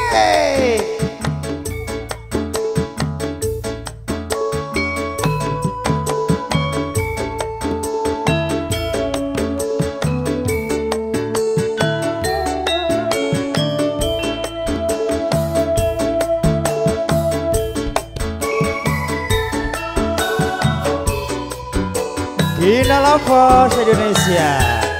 Ina Lovers Indonesia.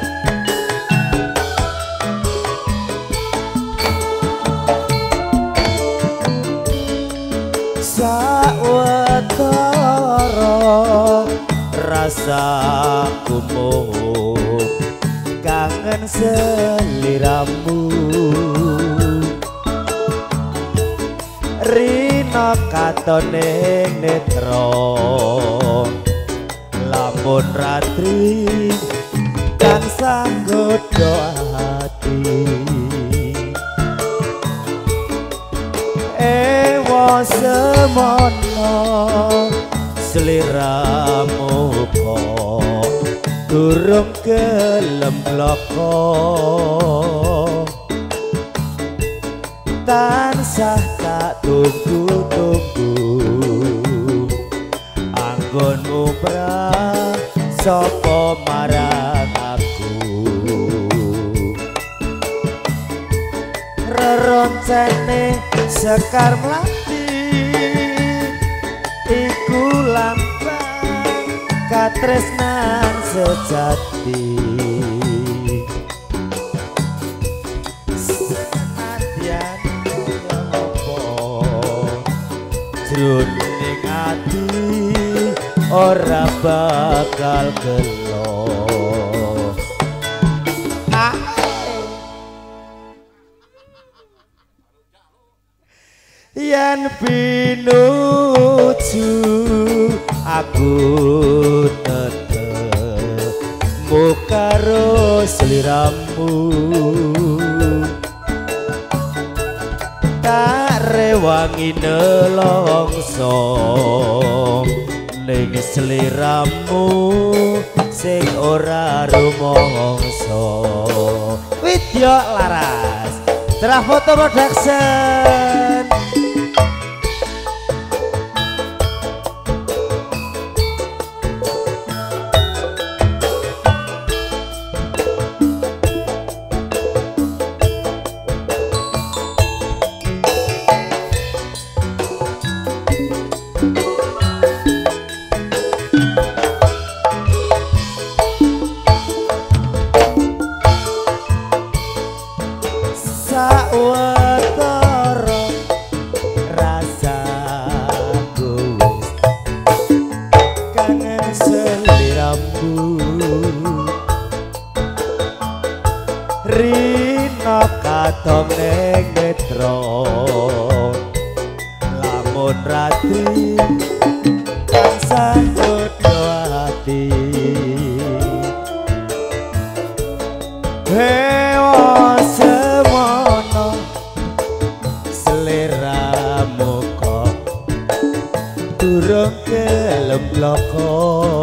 Sawetara rasa kumuh kangen seliramu rina katone netra lamun ratri kang sanggodo ati ewa semono sliramu kok durung gelem bloko tansah tak tunggu-tunggu anggonmu pra sapa marang aku reroncene sekar mlati iku lambang katresnan sejati senadyan kaya apa jroning ati ora bakal gelo yen pinuju aku tetep karo sliramu tak rewangi nelongso ning sliramu sing ora rumangsa Widya Laras Cerah Foto Production. Sawetara rasaku wis kangen sliramu rina katon ning netra lamun ratri tansah padha ati durung gelem bloko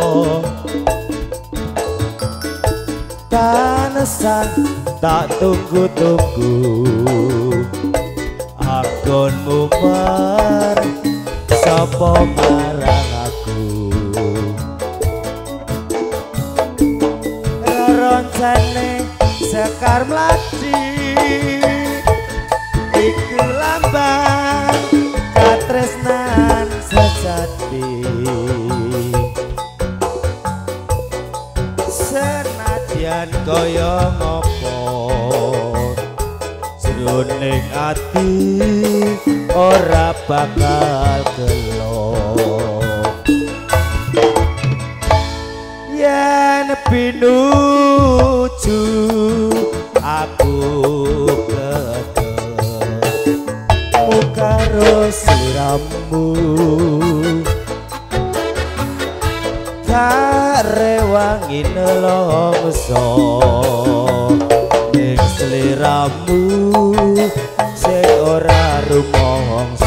tanesan tak tunggu-tunggu agonmu mar sapa marang aku reroncane sekar mlati iku lambang katresnan sejati senadyan kaya ngopo jroning ati ora bakal gelo yen pinuju aku ketemu karo sliramu rewangi nelongso ning sliramu sing ora rumangsa